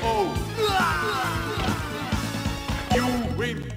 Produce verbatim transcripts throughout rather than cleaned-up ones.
You win.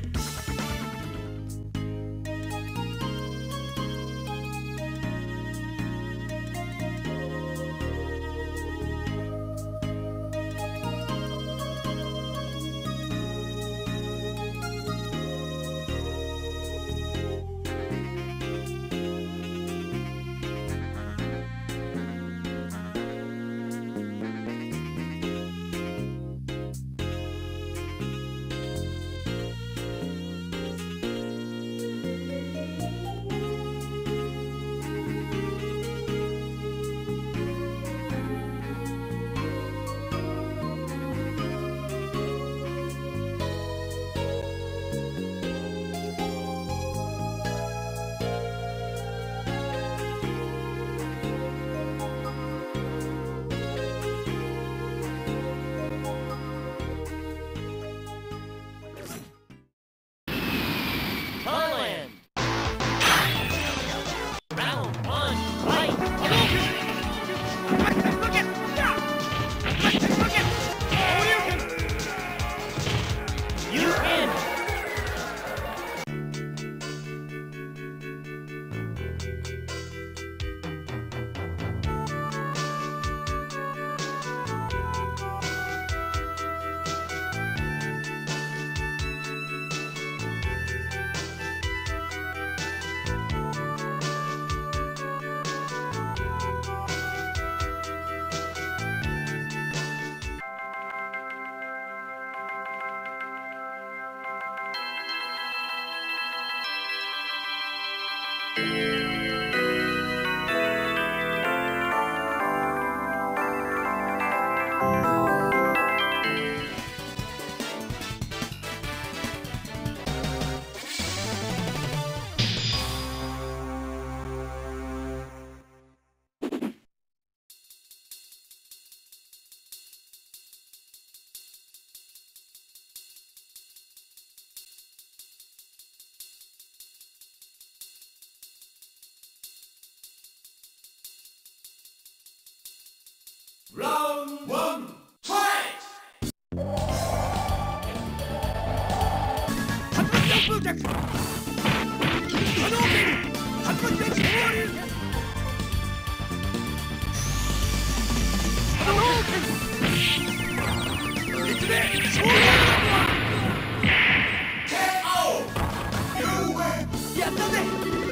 Round one, fight! K O! You win! やったぜ。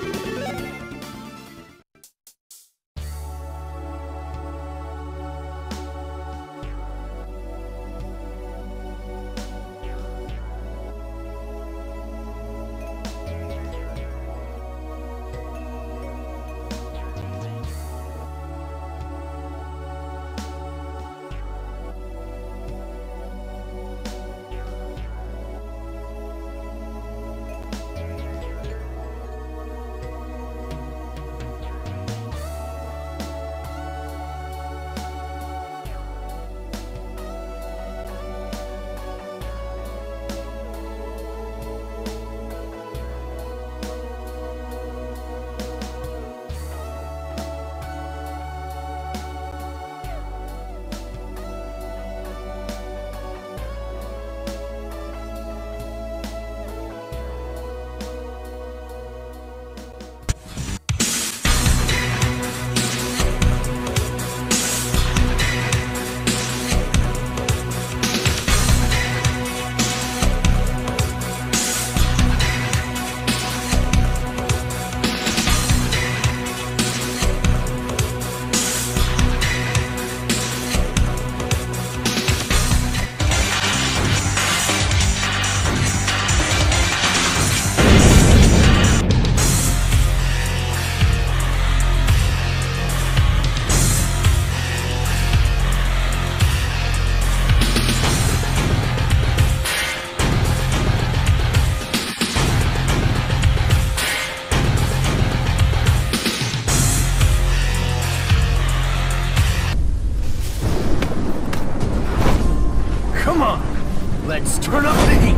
Come on, let's turn up the heat.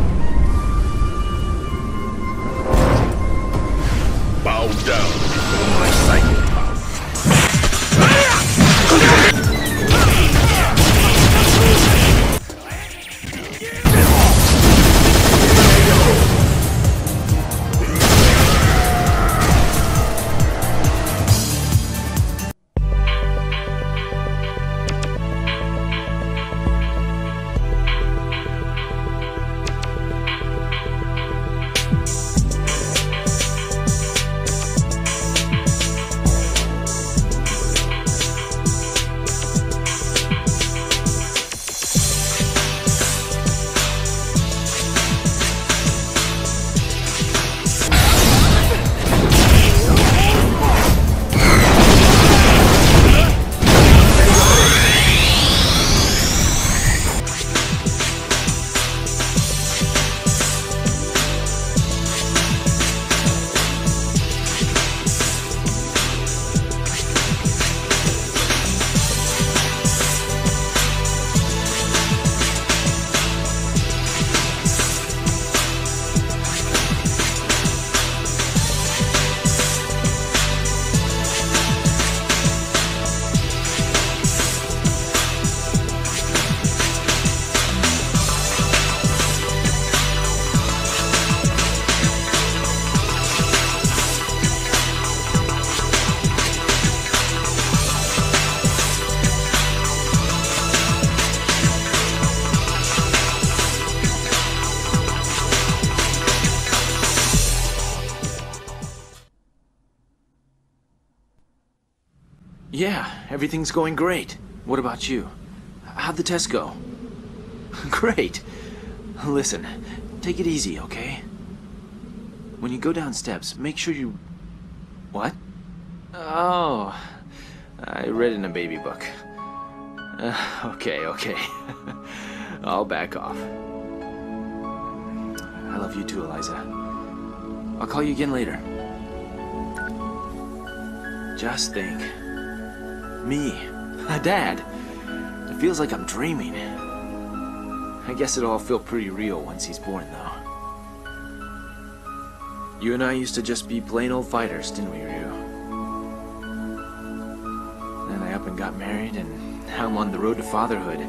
Bow down before my psychopath. Yeah, everything's going great. What about you? How'd the test go? Great. Listen, take it easy, okay? When you go down steps, make sure you... What? Oh, I read in a baby book. Uh, okay, okay. I'll back off. I love you too, Eliza. I'll call you again later. Just think. Me, a dad. It feels like I'm dreaming. I guess it'll all feel pretty real once he's born, though. You and I used to just be plain old fighters, didn't we, Ryu? Then I up and got married, and now I'm on the road to fatherhood.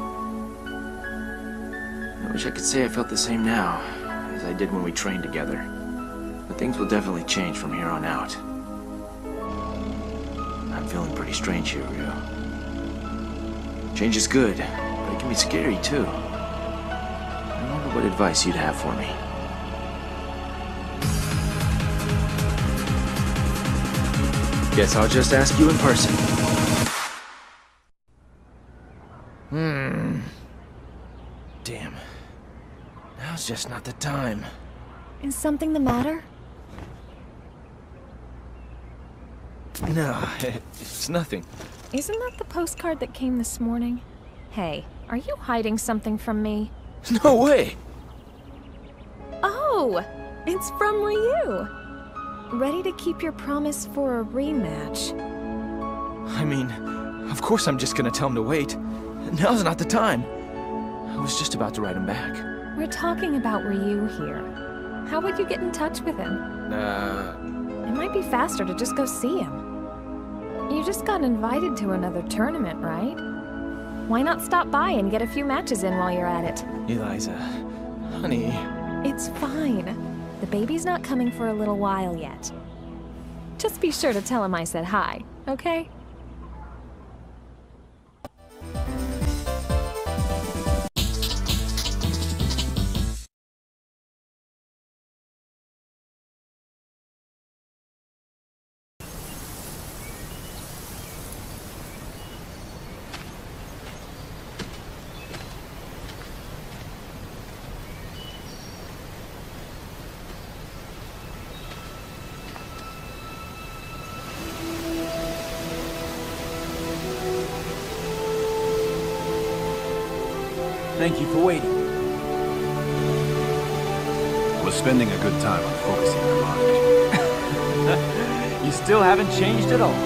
I wish I could say I felt the same now as I did when we trained together. But things will definitely change from here on out. I'm feeling pretty strange here, Ryu. Change is good, but it can be scary, too. I wonder what advice you'd have for me. Guess I'll just ask you in person. Hmm. Damn. Now's just not the time. Is something the matter? No, it's nothing. Isn't that the postcard that came this morning? Hey, are you hiding something from me? No way! Oh! It's from Ryu! Ready to keep your promise for a rematch. I mean, of course I'm just gonna tell him to wait. Now's not the time. I was just about to write him back. We're talking about Ryu here. How would you get in touch with him? Uh... It might be faster to just go see him. You just got invited to another tournament, right? Why not stop by and get a few matches in while you're at it? Eliza... honey... It's fine. The baby's not coming for a little while yet. Just be sure to tell him I said hi, okay? Thank you for waiting. We're spending a good time on focusing our mind. You still haven't changed at all.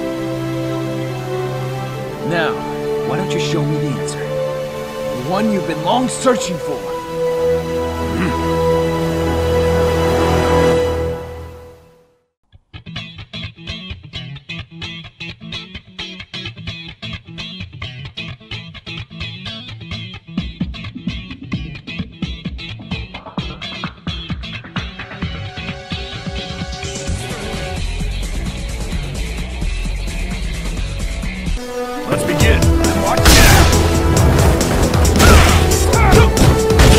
Now, why don't you show me the answer? The one you've been long searching for. Let's begin. Watch out!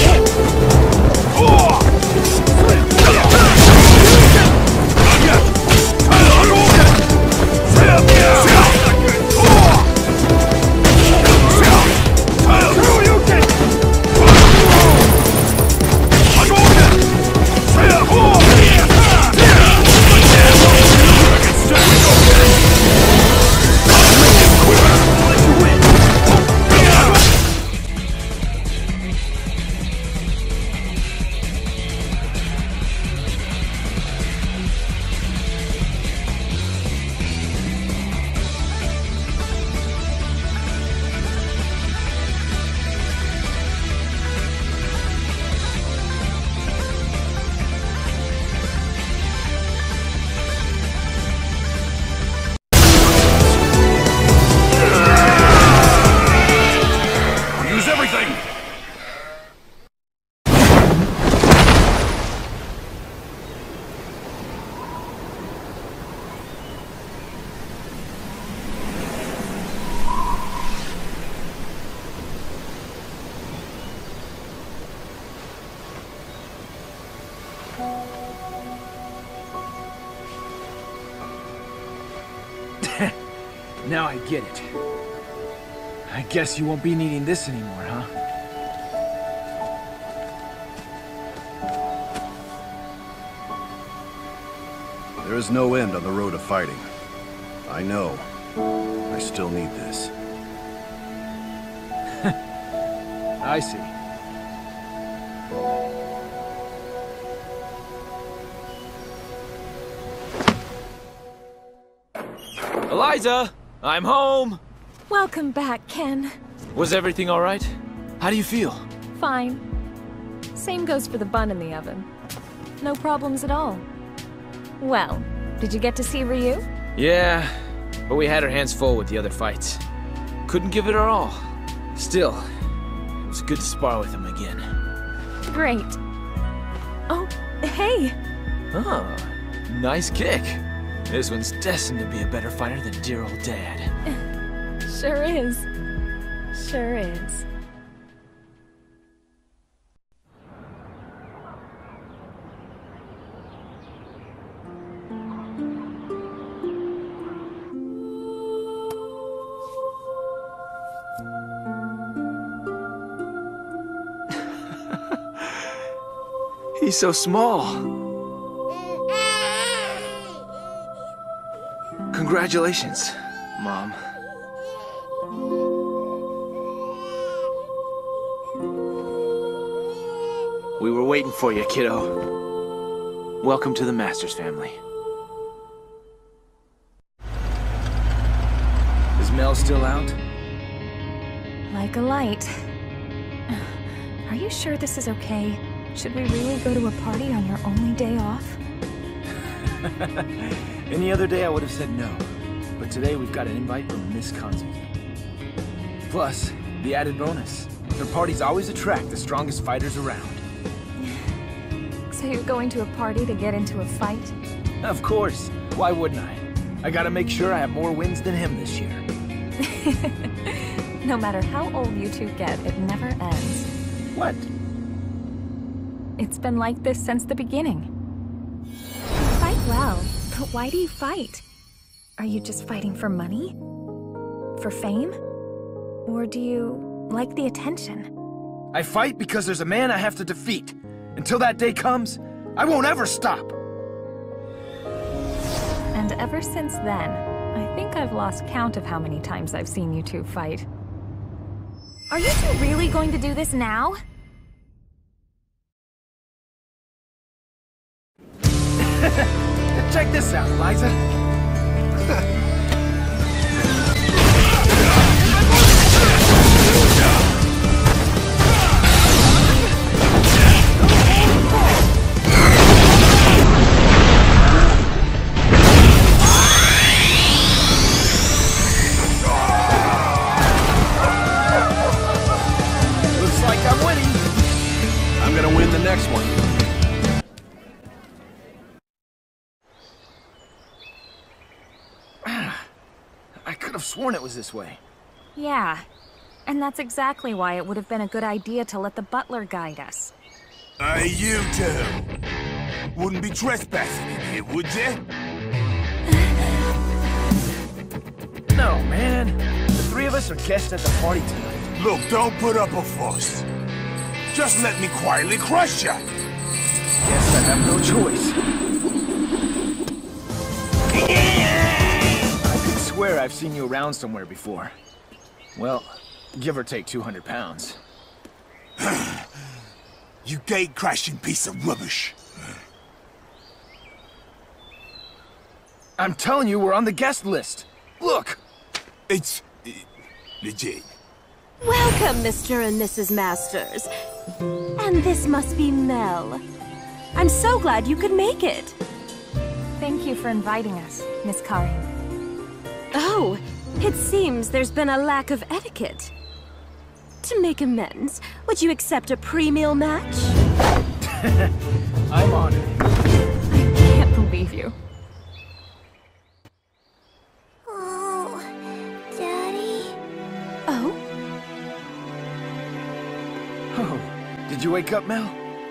Now I get it. I guess you won't be needing this anymore, huh? There is no end on the road to fighting. I know. I still need this. I see. Eliza! I'm home! Welcome back, Ken. Was everything alright? How do you feel? Fine. Same goes for the bun in the oven. No problems at all. Well, did you get to see Ryu? Yeah, but we had our hands full with the other fights. Couldn't give it our all. Still, it was good to spar with him again. Great. Oh, hey! Oh, nice kick. This one's destined to be a better fighter than dear old Dad. Sure is. Sure is. He's so small. Congratulations, Mom. We were waiting for you, kiddo. Welcome to the Masters family. Is Mel still out? Like a light. Are you sure this is okay? Should we really go to a party on your only day off? Any other day I would have said no. But today we've got an invite from Miss Kanzuki. Plus, the added bonus. Their parties always attract the strongest fighters around. So you're going to a party to get into a fight? Of course. Why wouldn't I? I gotta make sure I have more wins than him this year. No matter how old you two get, it never ends. What? It's been like this since the beginning. You fight well, but why do you fight? Are you just fighting for money? For fame? Or do you like the attention? I fight because there's a man I have to defeat. Until that day comes, I won't ever stop. And ever since then, I think I've lost count of how many times I've seen you two fight. Are you two really going to do this now? Check this out, Eliza. Looks like I'm winning. I'm gonna win the next one. I could have sworn it was this way. Yeah. And that's exactly why it would have been a good idea to let the butler guide us. Hey, you two. Wouldn't be trespassing in here, would you? No, man. The three of us are guests at the party tonight. Look, don't put up a fuss. Just let me quietly crush you. Guess I have no choice. I could swear I've seen you around somewhere before. Well, give or take two hundred pounds. You gate-crashing piece of rubbish. I'm telling you, we're on the guest list. Look! It's... Uh, legit. Welcome, Mister and Missus Masters. And this must be Mel. I'm so glad you could make it. Thank you for inviting us, Miss Kari. Oh, it seems there's been a lack of etiquette. To make amends, would you accept a pre-meal match? I'm on it. I can't believe you. Oh, Daddy. Oh? Oh, did you wake up, Mel?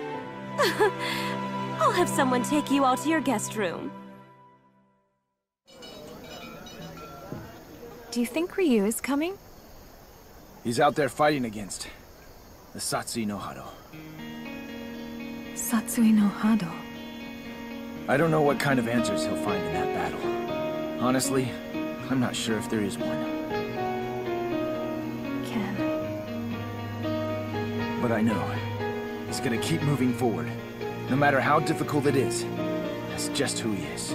I'll have someone take you all to your guest room. Do you think Ryu is coming? He's out there fighting against the Satsui no Hado. Satsui no Hado. I don't know what kind of answers he'll find in that battle. Honestly, I'm not sure if there is one. Ken. But I know he's gonna keep moving forward, no matter how difficult it is. That's just who he is.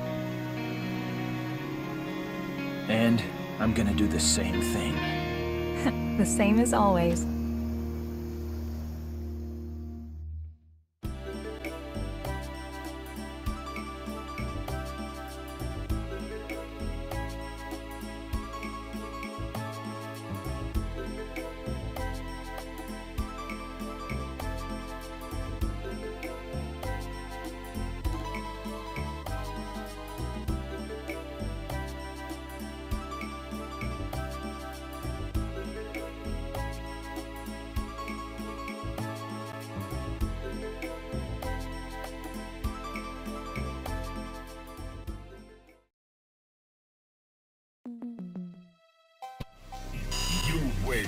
And I'm gonna do the same thing. The same as always. You win.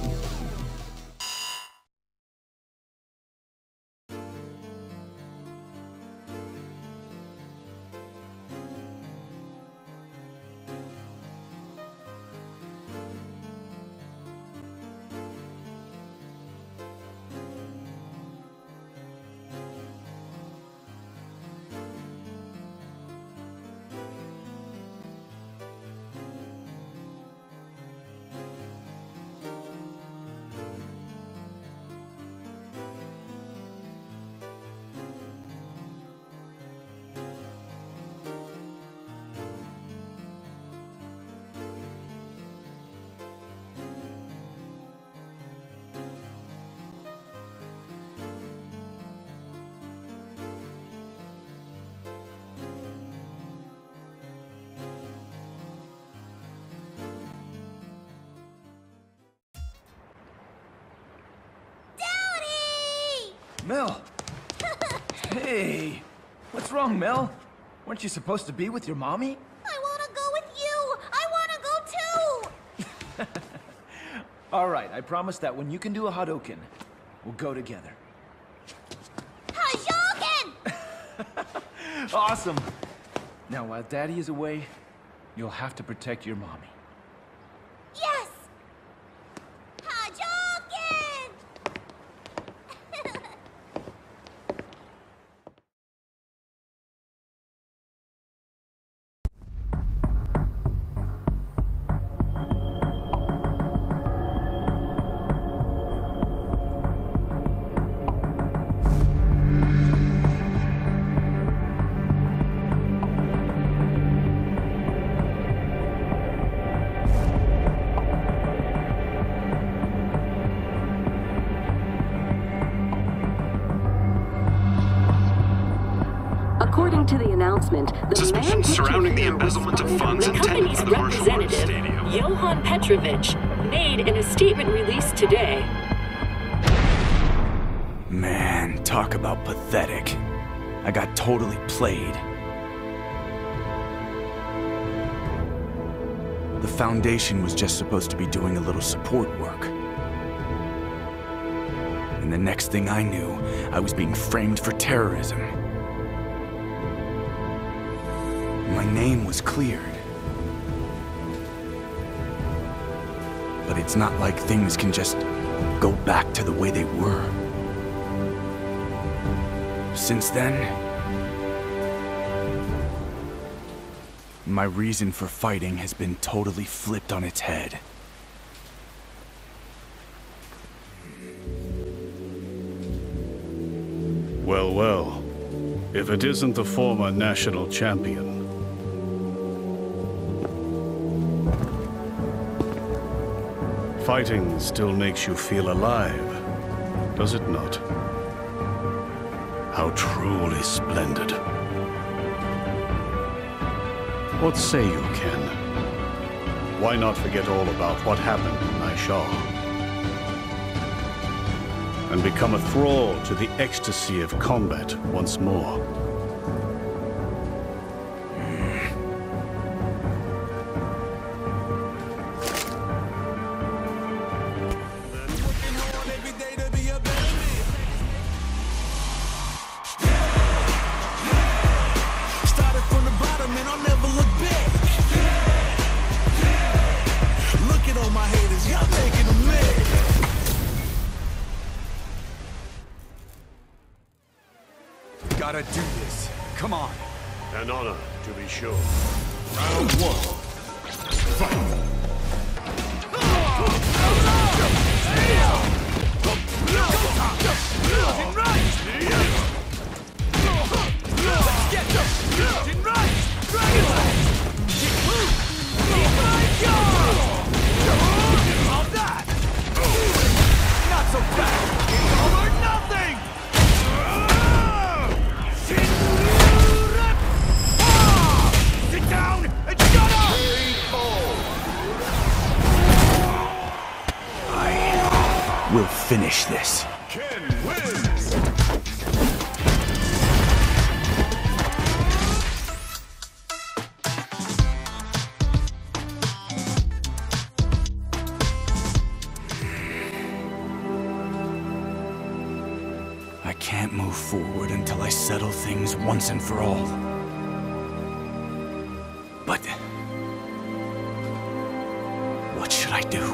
Mel! Hey! What's wrong, Mel? Weren't you supposed to be with your mommy? I wanna go with you! I wanna go too! Alright, I promise that when you can do a Hadouken, we'll go together. Hadouken! Awesome! Now, while Daddy is away, you'll have to protect your mommy. Yes! Hadouken! According to the announcement, the Suspicions man surrounding the embezzlement of funds the intended company's for the martial arts representative, stadium. Johan Petrovich, made in a statement released today. Man, talk about pathetic. I got totally played. The Foundation was just supposed to be doing a little support work. And the next thing I knew, I was being framed for terrorism. My name was cleared. But it's not like things can just go back to the way they were. Since then, my reason for fighting has been totally flipped on its head. Well, well. If it isn't the former national champion. Fighting still makes you feel alive, does it not? How truly splendid. What say you, Ken? Why not forget all about what happened in Naisha? And become a thrall to the ecstasy of combat once more? gotta do this. Come on. An honor, to be sure. Round one. Fight. Not so fast! It's all or nothing! Sit down and shut up! I will finish this. Ken wins! I can't move forward until I settle things once and for all. But... what should I do?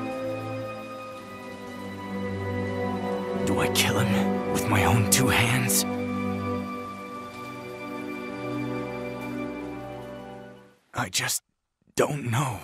Do I kill him with my own two hands? I just don't know.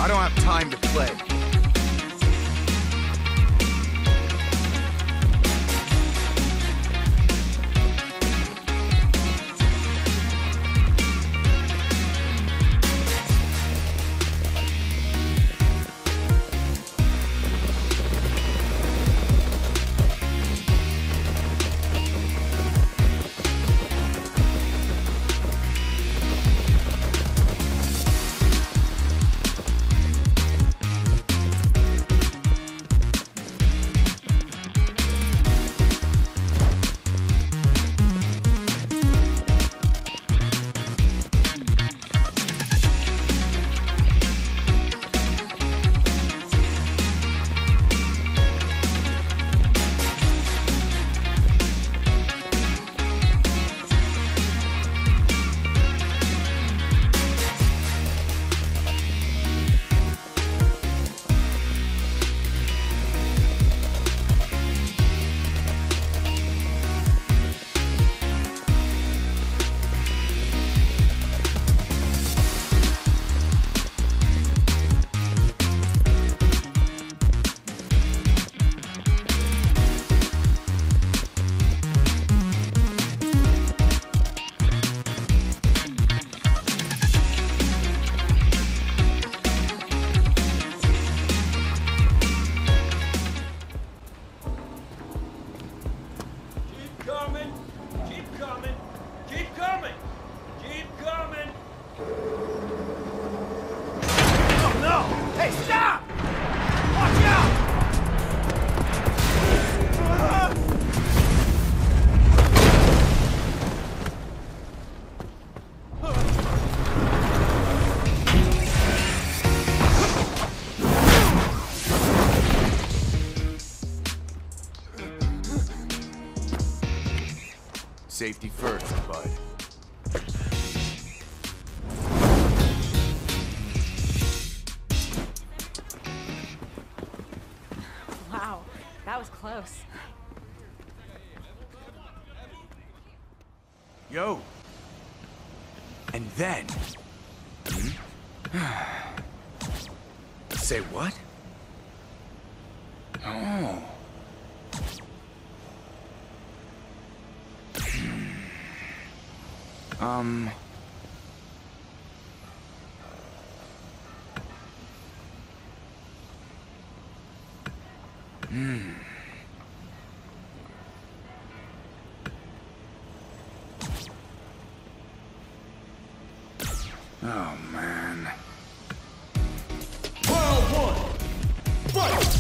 I don't have time to play. Safety first, bud. Wow, that was close. Yo. And then... Hmm? Say what? Oh. Um... Hmm... Oh, man. Round one! Fight!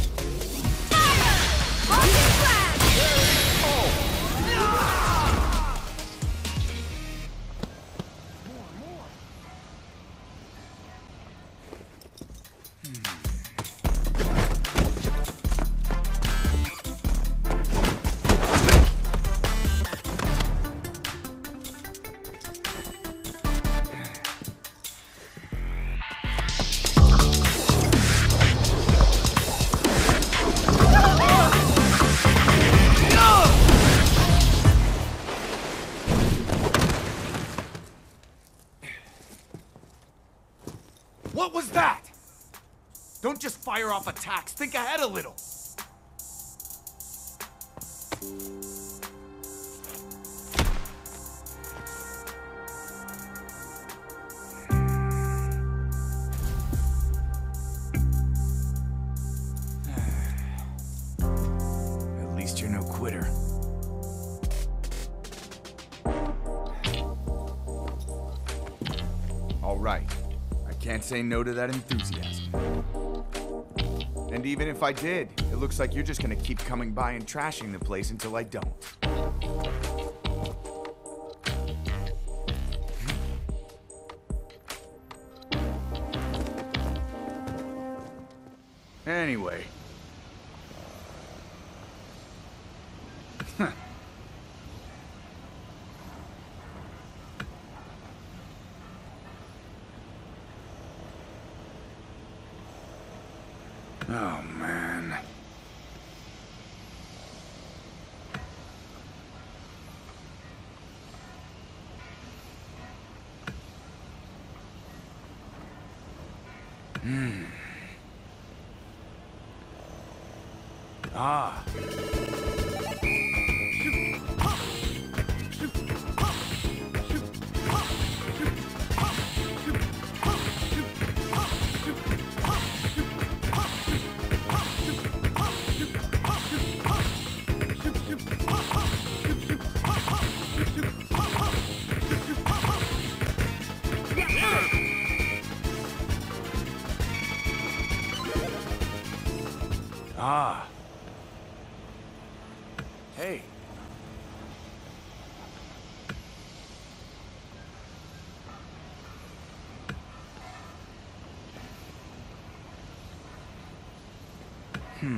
What was that? Don't just fire off attacks. Think ahead a little. At least you're no quitter. All right. Can't say no to that enthusiasm. And even if I did, it looks like you're just gonna keep coming by and trashing the place until I don't. Anyway. Huh. Oh, man. Hmm. Ah. Ah. Hey. Hmm.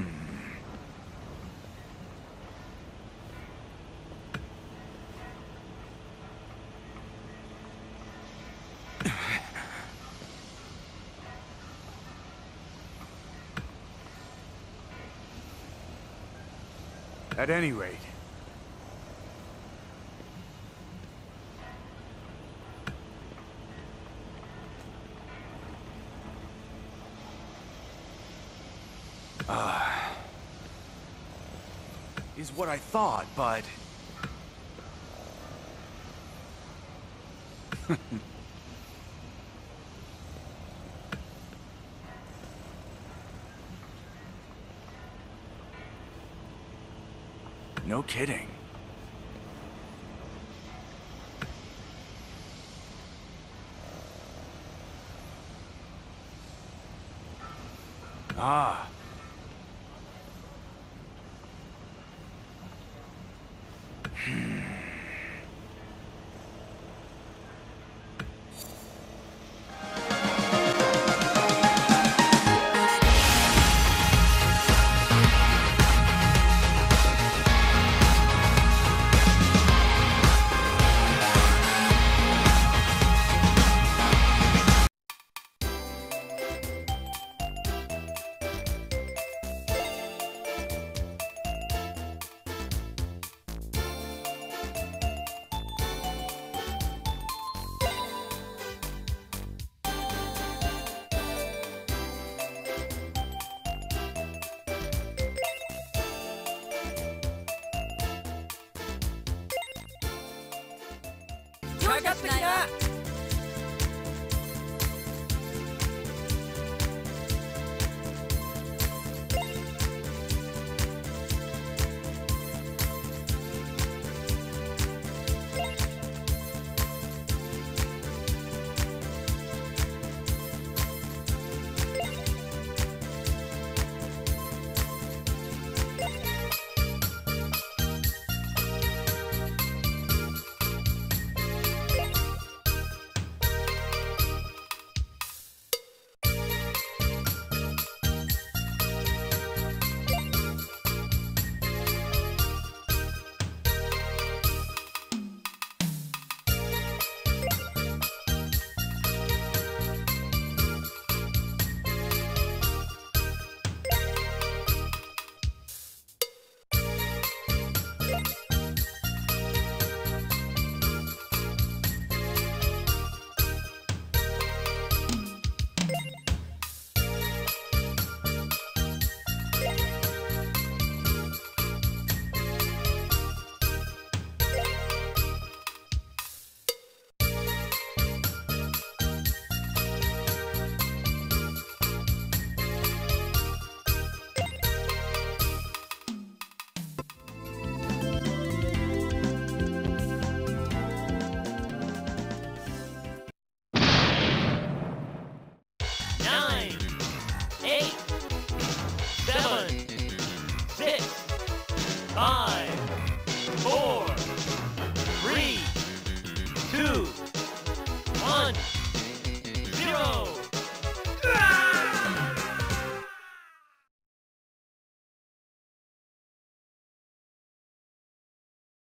At any rate. Uh, is what I thought, but... No kidding. Ah. Hmm. Five, four, three, two,